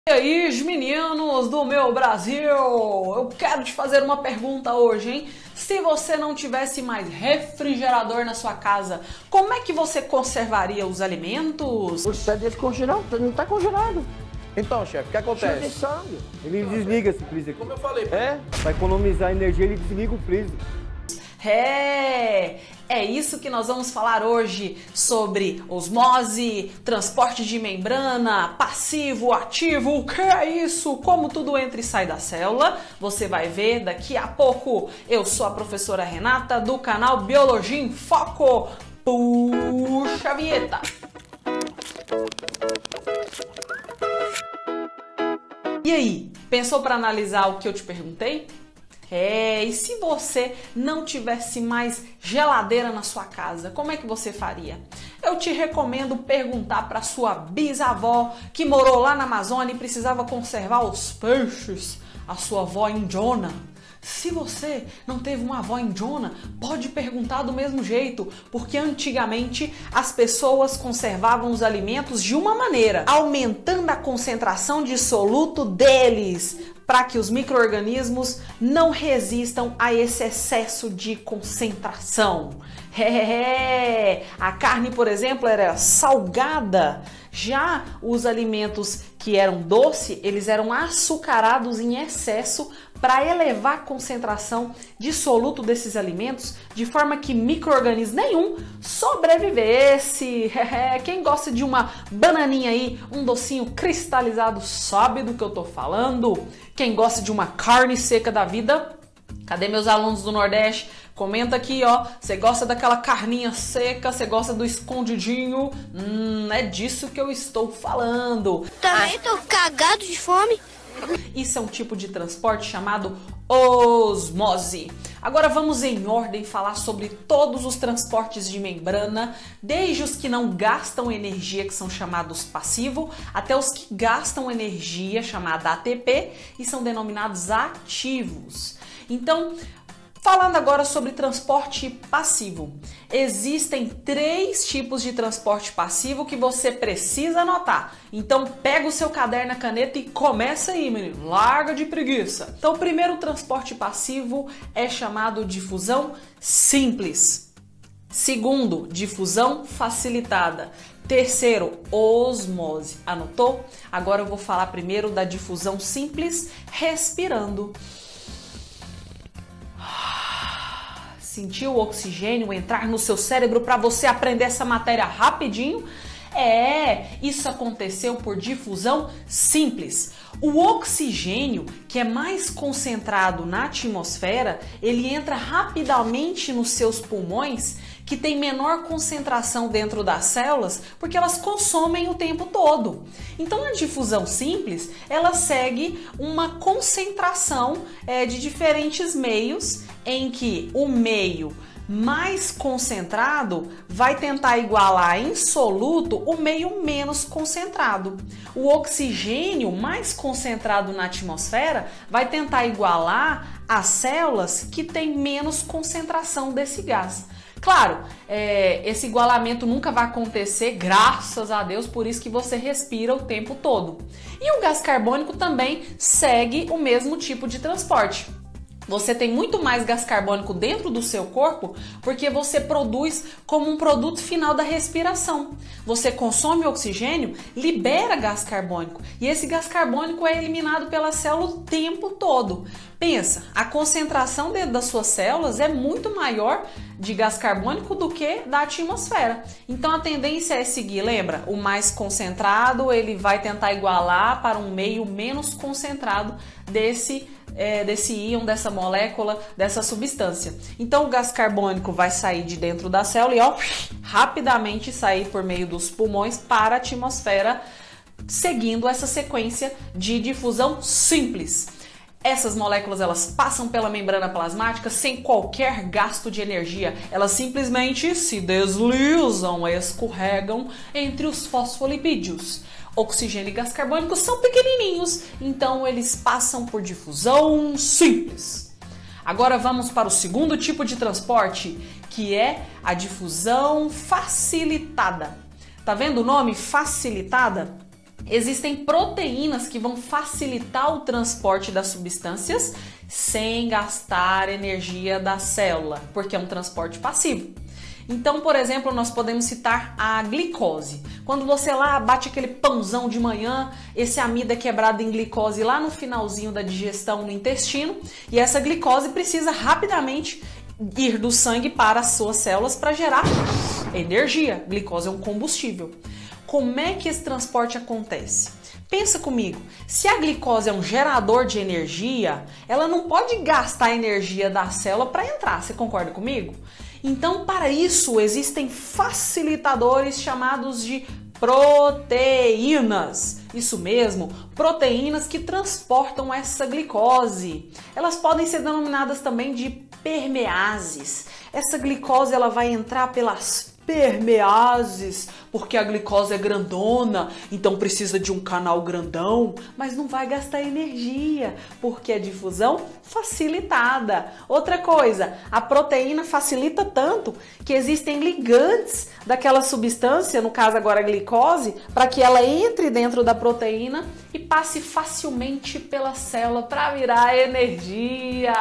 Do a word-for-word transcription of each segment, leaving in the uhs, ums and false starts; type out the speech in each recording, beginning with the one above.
E aí, meninos do meu Brasil, eu quero te fazer uma pergunta hoje, hein? Se você não tivesse mais refrigerador na sua casa, como é que você conservaria os alimentos? O pé dele congelado, não tá congelado. Então, chefe, o que Cheio de acontece? sangue. Ele desliga esse freezer aqui. Como eu falei, É, pra economizar energia, ele desliga o freezer. É, é isso que nós vamos falar hoje sobre osmose, transporte de membrana, passivo, ativo, o que é isso? Como tudo entra e sai da célula, você vai ver daqui a pouco. Eu sou a professora Renata do canal Biologia em Foco. Puxa a vinheta! E aí, pensou para analisar o que eu te perguntei? É, e se você não tivesse mais geladeira na sua casa, como é que você faria? Eu te recomendo perguntar para sua bisavó que morou lá na Amazônia e precisava conservar os peixes, a sua avó indígena. Se você não teve uma avó indígena, pode perguntar do mesmo jeito, porque antigamente as pessoas conservavam os alimentos de uma maneira, aumentando a concentração de soluto deles, para que os micro-organismos não resistam a esse excesso de concentração. É, a carne, por exemplo, era salgada. Já os alimentos que eram doce, eles eram açucarados em excesso para elevar a concentração de soluto desses alimentos, de forma que micro-organismo nenhum sobrevivesse. Quem gosta de uma bananinha aí, um docinho cristalizado, sabe do que eu tô falando? Quem gosta de uma carne seca da vida? Cadê meus alunos do Nordeste? Comenta aqui, ó. Você gosta daquela carninha seca? Você gosta do escondidinho? Hum, é disso que eu estou falando. Também tô cagado de fome. Isso é um tipo de transporte chamado osmose. Agora vamos em ordem falar sobre todos os transportes de membrana, desde os que não gastam energia, que são chamados passivo, até os que gastam energia, chamada A T P, e são denominados ativos. Então, falando agora sobre transporte passivo, existem três tipos de transporte passivo que você precisa anotar. Então pega o seu caderno, a caneta e começa aí, menino. Larga de preguiça. Então o primeiro transporte passivo é chamado difusão simples. Segundo, difusão facilitada. Terceiro, osmose. Anotou? Agora eu vou falar primeiro da difusão simples, respirando. Sentiu o oxigênio entrar no seu cérebro para você aprender essa matéria rapidinho? É, isso aconteceu por difusão simples. O oxigênio, que é mais concentrado na atmosfera, ele entra rapidamente nos seus pulmões, que tem menor concentração dentro das células, porque elas consomem o tempo todo. Então a difusão simples, ela segue uma concentração é, de diferentes meios, em que o meio mais concentrado vai tentar igualar em soluto o meio menos concentrado. O oxigênio mais concentrado na atmosfera vai tentar igualar as células que têm menos concentração desse gás. Claro, é, esse igualamento nunca vai acontecer, graças a Deus, por isso que você respira o tempo todo. E o gás carbônico também segue o mesmo tipo de transporte. Você tem muito mais gás carbônico dentro do seu corpo porque você produz como um produto final da respiração. Você consome oxigênio, libera gás carbônico e esse gás carbônico é eliminado pela célula o tempo todo. Pensa, a concentração dentro das suas células é muito maior de gás carbônico do que da atmosfera. Então a tendência é seguir, lembra? O mais concentrado ele vai tentar igualar para um meio menos concentrado desse É, desse íon, dessa molécula, dessa substância. Então o gás carbônico vai sair de dentro da célula e ó, rapidamente sair por meio dos pulmões para a atmosfera, seguindo essa sequência de difusão simples. Essas moléculas elas passam pela membrana plasmática sem qualquer gasto de energia. Elas simplesmente se deslizam, escorregam entre os fosfolipídios. Oxigênio e gás carbônico são pequenininhos, então eles passam por difusão simples. Agora vamos para o segundo tipo de transporte, que é a difusão facilitada. Tá vendo o nome facilitada? Existem proteínas que vão facilitar o transporte das substâncias sem gastar energia da célula, porque é um transporte passivo. Então, por exemplo, nós podemos citar a glicose. Quando você lá bate aquele pãozão de manhã, esse amido é quebrado em glicose lá no finalzinho da digestão no intestino, e essa glicose precisa rapidamente ir do sangue para as suas células para gerar energia. Glicose é um combustível. Como é que esse transporte acontece? Pensa comigo, se a glicose é um gerador de energia, ela não pode gastar a energia da célula para entrar, você concorda comigo? Então, para isso, existem facilitadores chamados de proteínas. Isso mesmo, proteínas que transportam essa glicose. Elas podem ser denominadas também de permeases. Essa glicose ela vai entrar pelas permeases, porque a glicose é grandona, então precisa de um canal grandão, mas não vai gastar energia, porque é difusão facilitada. Outra coisa, a proteína facilita tanto que existem ligantes daquela substância, no caso agora a glicose, para que ela entre dentro da proteína e passe facilmente pela célula para virar energia.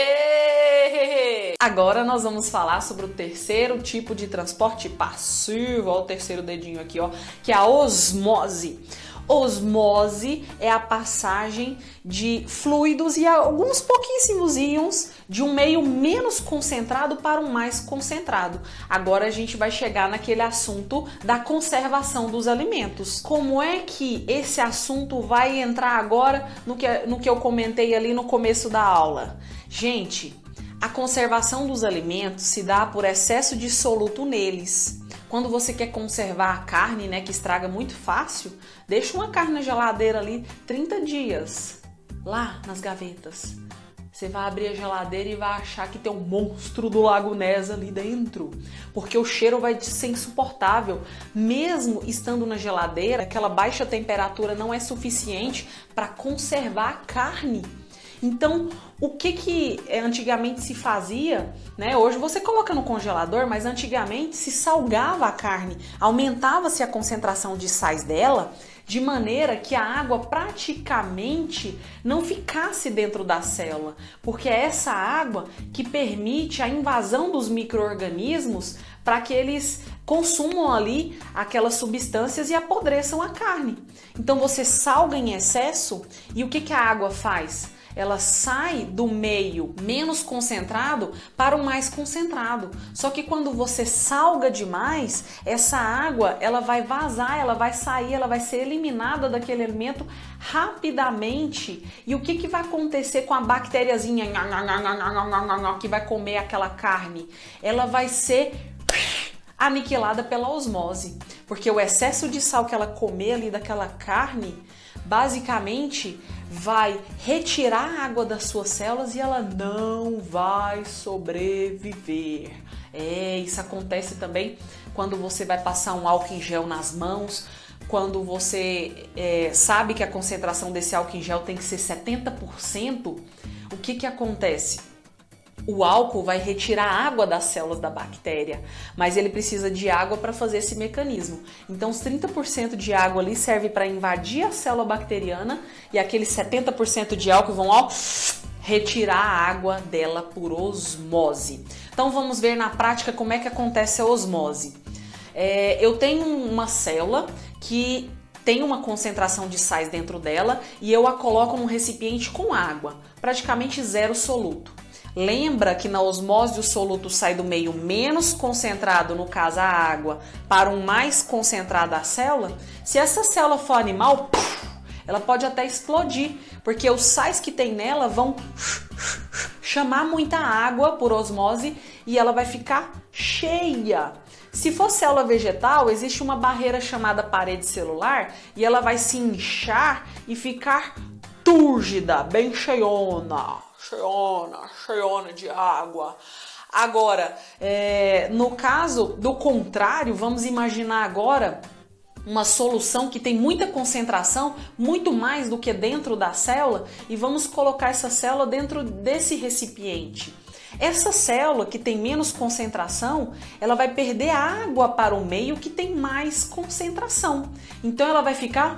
Agora nós vamos falar sobre o terceiro tipo de transporte passivo, ó, o terceiro dedinho aqui, ó, que é a osmose. Osmose é a passagem de fluidos e alguns pouquíssimos íons de um meio menos concentrado para um mais concentrado. Agora a gente vai chegar naquele assunto da conservação dos alimentos. Como é que esse assunto vai entrar agora no que, no que eu comentei ali no começo da aula? Gente, a conservação dos alimentos se dá por excesso de soluto neles. Quando você quer conservar a carne, né, que estraga muito fácil, deixa uma carne na geladeira ali trinta dias, lá nas gavetas. Você vai abrir a geladeira e vai achar que tem um monstro do Lago Ness ali dentro, porque o cheiro vai ser insuportável. Mesmo estando na geladeira, aquela baixa temperatura não é suficiente para conservar a carne. Então, o que que antigamente se fazia, né? Hoje você coloca no congelador, mas antigamente se salgava a carne, aumentava-se a concentração de sais dela, de maneira que a água praticamente não ficasse dentro da célula, porque é essa água que permite a invasão dos micro-organismos para que eles consumam ali aquelas substâncias e apodreçam a carne. Então você salga em excesso e o que que a água faz? Ela sai do meio menos concentrado para o mais concentrado. Só que quando você salga demais, essa água ela vai vazar, ela vai sair, ela vai ser eliminada daquele alimento rapidamente. E o que, que vai acontecer com a bactériazinha que vai comer aquela carne? Ela vai ser aniquilada pela osmose, porque o excesso de sal que ela comer ali daquela carne, basicamente vai retirar a água das suas células e ela não vai sobreviver. É, isso acontece também quando você vai passar um álcool em gel nas mãos, quando você é, sabe que a concentração desse álcool em gel tem que ser setenta por cento, o que que acontece? O álcool vai retirar a água das células da bactéria, mas ele precisa de água para fazer esse mecanismo. Então, os trinta por cento de água ali serve para invadir a célula bacteriana e aqueles setenta por cento de álcool vão ó, retirar a água dela por osmose. Então, vamos ver na prática como é que acontece a osmose. É, eu tenho uma célula que tem uma concentração de sais dentro dela e eu a coloco num recipiente com água, praticamente zero soluto. Lembra que na osmose o soluto sai do meio menos concentrado, no caso a água, para um mais concentrado a célula? Se essa célula for animal, ela pode até explodir, porque os sais que tem nela vão chamar muita água por osmose e ela vai ficar cheia. Se for célula vegetal, existe uma barreira chamada parede celular e ela vai se inchar e ficar túrgida, bem cheiona. Cheiona, cheiona de água. Agora, é, no caso do contrário, vamos imaginar agora uma solução que tem muita concentração, muito mais do que dentro da célula, e vamos colocar essa célula dentro desse recipiente. Essa célula que tem menos concentração, ela vai perder água para o meio que tem mais concentração. Então ela vai ficar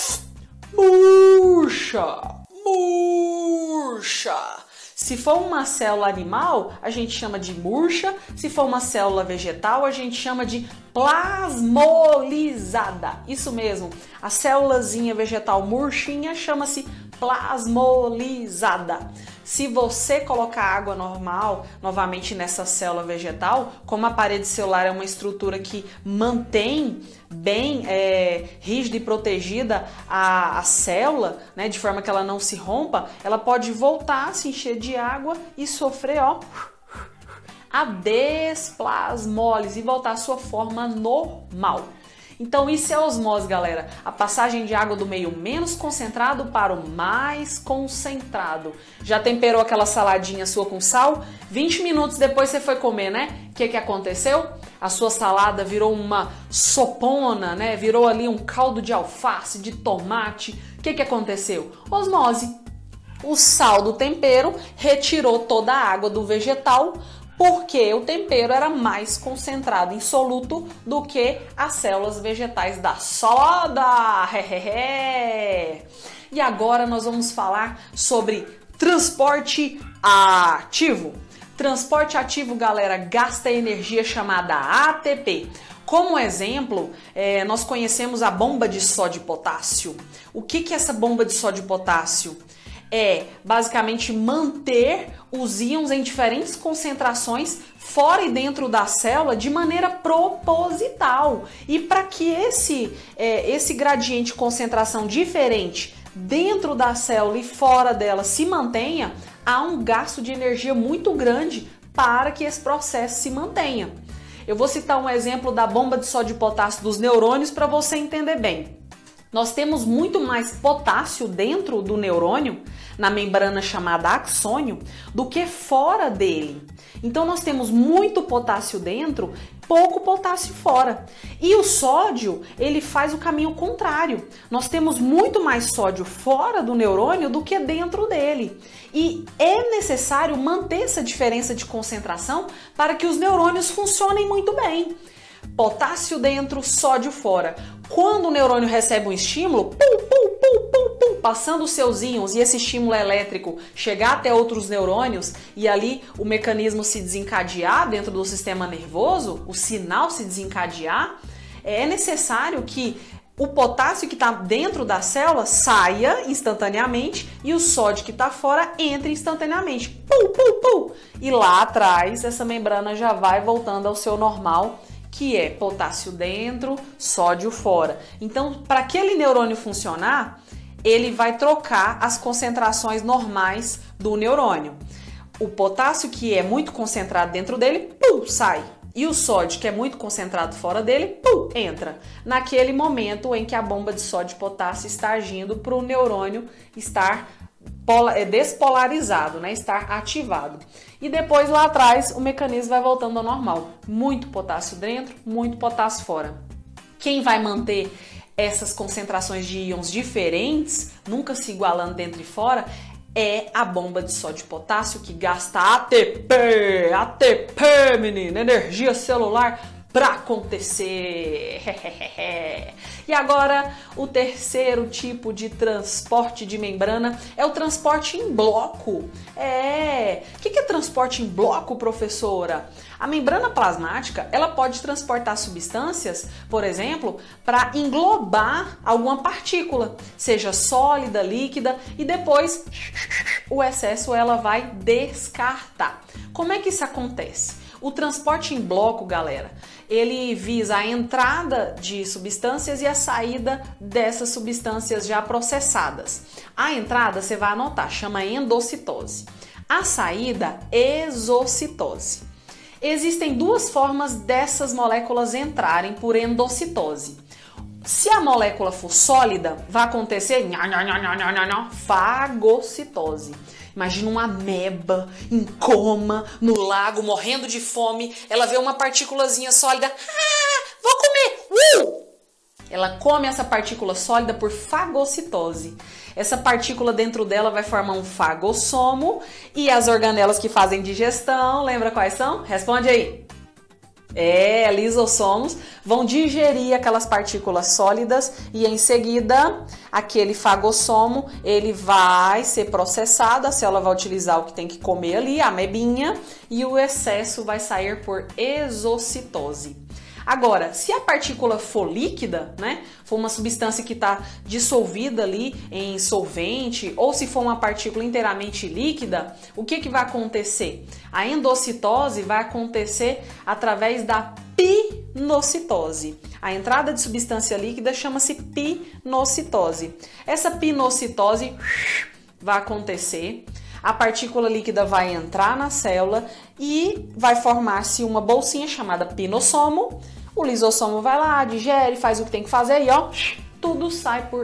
murcha, murcha. Se for uma célula animal, a gente chama de murcha. Se for uma célula vegetal, a gente chama de plasmolizada. Isso mesmo, a célulazinha vegetal murchinha chama-se plasmolizada. Se você colocar água normal novamente nessa célula vegetal, como a parede celular é uma estrutura que mantém bem é, rígida e protegida a, a célula, né, de forma que ela não se rompa, ela pode voltar a se encher de água e sofrer, ó, a desplasmólise e voltar à sua forma normal. Então isso é osmose, galera. A passagem de água do meio menos concentrado para o mais concentrado. Já temperou aquela saladinha sua com sal? vinte minutos depois você foi comer, né? O que que aconteceu? A sua salada virou uma sopona, né? Virou ali um caldo de alface, de tomate. O que que aconteceu? Osmose. O sal do tempero retirou toda a água do vegetal, porque o tempero era mais concentrado em soluto do que as células vegetais da salada. E agora nós vamos falar sobre transporte ativo. Transporte ativo, galera, gasta energia chamada A T P. Como exemplo, é, nós conhecemos a bomba de sódio e potássio. O que que é essa bomba de sódio e potássio? É basicamente manter os íons em diferentes concentrações fora e dentro da célula de maneira proposital. E para que esse, é, esse gradiente de concentração diferente dentro da célula e fora dela se mantenha, há um gasto de energia muito grande para que esse processo se mantenha. Eu vou citar um exemplo da bomba de sódio e potássio dos neurônios para você entender bem. Nós temos muito mais potássio dentro do neurônio, na membrana chamada axônio, do que fora dele. Então nós temos muito potássio dentro, pouco potássio fora. E o sódio, ele faz o caminho contrário. Nós temos muito mais sódio fora do neurônio do que dentro dele. E é necessário manter essa diferença de concentração para que os neurônios funcionem muito bem. Potássio dentro, sódio fora. Quando o neurônio recebe um estímulo, pum, pum, pum, pum, pum, passando os seus íons e esse estímulo elétrico chegar até outros neurônios e ali o mecanismo se desencadear dentro do sistema nervoso, o sinal se desencadear, é necessário que o potássio que está dentro da célula saia instantaneamente e o sódio que está fora entre instantaneamente. Pum, pum, pum. E lá atrás essa membrana já vai voltando ao seu normal, que é potássio dentro, sódio fora. Então, para aquele neurônio funcionar, ele vai trocar as concentrações normais do neurônio. O potássio, que é muito concentrado dentro dele, pum, sai. E o sódio, que é muito concentrado fora dele, pum, entra. Naquele momento em que a bomba de sódio e potássio está agindo para o neurônio estar despolarizado, né? Estar ativado. E depois lá atrás o mecanismo vai voltando ao normal. Muito potássio dentro, muito potássio fora. Quem vai manter essas concentrações de íons diferentes, nunca se igualando dentro e fora, é a bomba de sódio e potássio, que gasta A T P, A T P, menina, energia celular para acontecer. E agora, o terceiro tipo de transporte de membrana é o transporte em bloco. É, o que é transporte em bloco, professora? A membrana plasmática, ela pode transportar substâncias, por exemplo, para englobar alguma partícula, seja sólida, líquida, e depois o excesso ela vai descartar. Como é que isso acontece? O transporte em bloco, galera, ele visa a entrada de substâncias e a saída dessas substâncias já processadas. A entrada, você vai anotar, chama endocitose. A saída, exocitose. Existem duas formas dessas moléculas entrarem por endocitose. Se a molécula for sólida, vai acontecer fagocitose. Imagina uma ameba em coma, no lago, morrendo de fome. Ela vê uma partículazinha sólida. Ah, vou comer! Uh! Ela come essa partícula sólida por fagocitose. Essa partícula dentro dela vai formar um fagossomo e as organelas que fazem digestão, lembra quais são? Responde aí. É, lisossomos vão digerir aquelas partículas sólidas e em seguida aquele fagossomo ele vai ser processado, a célula vai utilizar o que tem que comer ali, a amebinha, e o excesso vai sair por exocitose. Agora, se a partícula for líquida, né, for uma substância que está dissolvida ali em solvente, ou se for uma partícula inteiramente líquida, o que, que vai acontecer? A endocitose vai acontecer através da pinocitose. A entrada de substância líquida chama-se pinocitose. Essa pinocitose vai acontecer, a partícula líquida vai entrar na célula e vai formar-se uma bolsinha chamada pinossomo. O lisossomo vai lá, digere, faz o que tem que fazer e ó, tudo sai por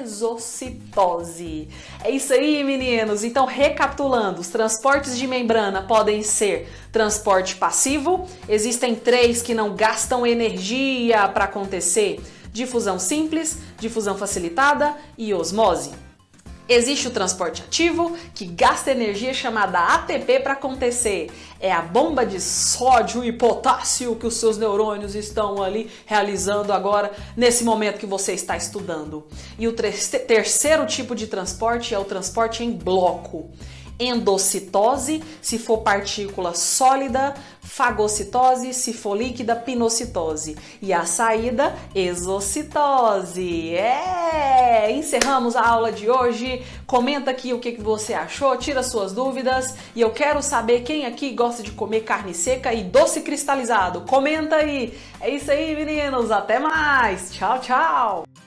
exocitose. É isso aí, meninos. Então, recapitulando, os transportes de membrana podem ser transporte passivo. Existem três que não gastam energia para acontecer: difusão simples, difusão facilitada e osmose. Existe o transporte ativo, que gasta energia, chamada A T P, para acontecer. É a bomba de sódio e potássio que os seus neurônios estão ali realizando agora, nesse momento que você está estudando. E o terceiro tipo de transporte é o transporte em bloco. Endocitose, se for partícula sólida, fagocitose, se for líquida, pinocitose. E a saída, exocitose. É! Encerramos a aula de hoje. Comenta aqui o que você achou, tira suas dúvidas. E eu quero saber quem aqui gosta de comer carne seca e doce cristalizado. Comenta aí! É isso aí, meninos! Até mais! Tchau, tchau!